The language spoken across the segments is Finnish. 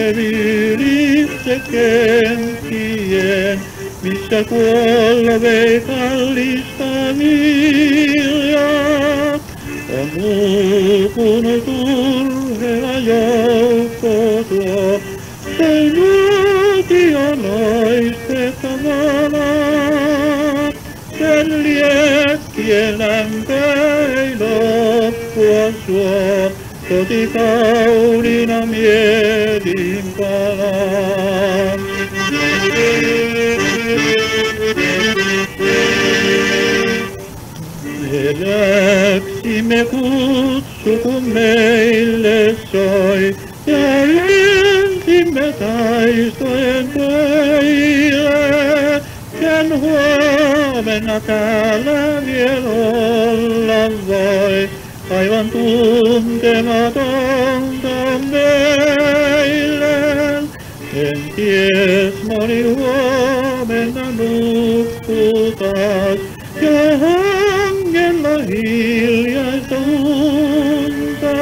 ylitse kenttien, missä kuolla vei kallista viljaa. On uupunut urhea joukko tuo, sen nuotio loistettavana. Sen liekkien lämpö ei loppua suo, koti kauniina mietin palaa. Me läksimme kutsu, kun meille soi, ja ylsimme taistojen töille. Ken huomenna täällä vielä olla voi, aivan tuntematonta meille. En ties moni huomenna nukkuu taas, ja hangella hiljaista unta.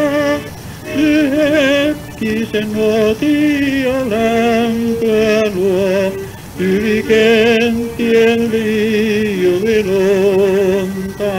Lyhetkisen nuotio lämpöä luo, yli kenttien liijuvilunta.